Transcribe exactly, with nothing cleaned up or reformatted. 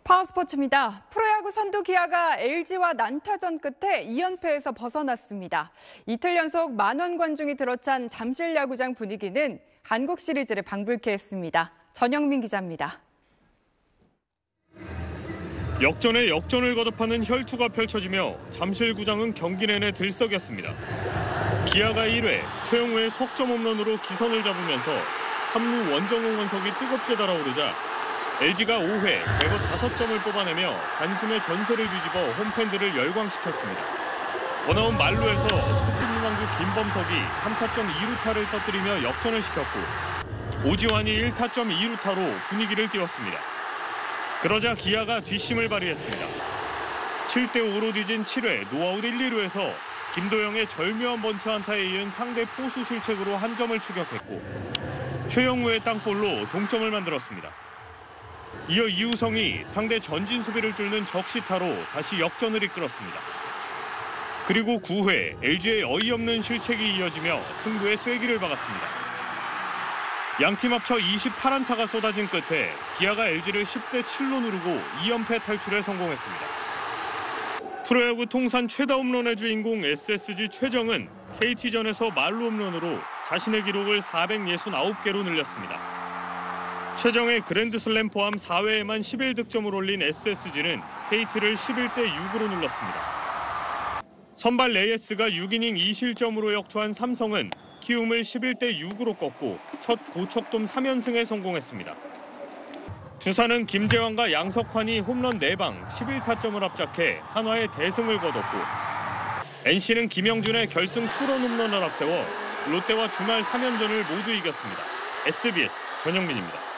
파워스포츠입니다. 프로야구 선두 기아가 엘지와 난타전 끝에 이 연패에서 벗어났습니다. 이틀 연속 만원 관중이 들어찬 잠실 야구장 분위기는 한국 시리즈를 방불케 했습니다. 전영민 기자입니다. 역전에 역전을 거듭하는 혈투가 펼쳐지며 잠실구장은 경기 내내 들썩였습니다. 기아가 일 회 최용우의 석점 홈런으로 기선을 잡으면서 삼 루 원정호 원석이 뜨겁게 달아오르자 엘지가 오 회 백오 다섯 점을 뽑아내며 단숨에 전세를 뒤집어 홈팬들을 열광시켰습니다. 원아웃 만루에서 특급무망주 김범석이 삼 타점 이 루타를 터뜨리며 역전을 시켰고 오지환이 일 타점 이 루타로 분위기를 띄웠습니다. 그러자 기아가 뒷심을 발휘했습니다. 칠 대 오로 뒤진 칠 회 노아웃 일, 이 루에서 김도영의 절묘한 번트 안타에 이은 상대 포수 실책으로 한 점을 추격했고 최영우의 땅볼로 동점을 만들었습니다. 이어 이우성이 상대 전진 수비를 뚫는 적시타로 다시 역전을 이끌었습니다. 그리고 구 회 엘지의 어이없는 실책이 이어지며 승부에 쐐기를 박았습니다. 양팀 합쳐 이십팔 안타가 쏟아진 끝에 기아가 엘지를 십 대 칠로 누르고 이 연패 탈출에 성공했습니다. 프로야구 통산 최다 홈런의 주인공 에스에스지 최정은 케이티전에서 만루 홈런으로 자신의 기록을 사백육십구 개로 늘렸습니다. 최정의 그랜드슬램 포함 사 회에만 십일 득점을 올린 에스에스지는 케이티를 십일 대 육으로 눌렀습니다. 선발 레이에스가 육 이닝 이 실점으로 역투한 삼성은 키움을 십일 대 육으로 꺾고 첫 고척돔 삼 연승에 성공했습니다. 두산은 김재환과 양석환이 홈런 네 방 십일 타점을 합작해 한화의 대승을 거뒀고 엔씨는 김영준의 결승 투런 홈런을 앞세워 롯데와 주말 삼 연전을 모두 이겼습니다. 에스비에스 전영민입니다.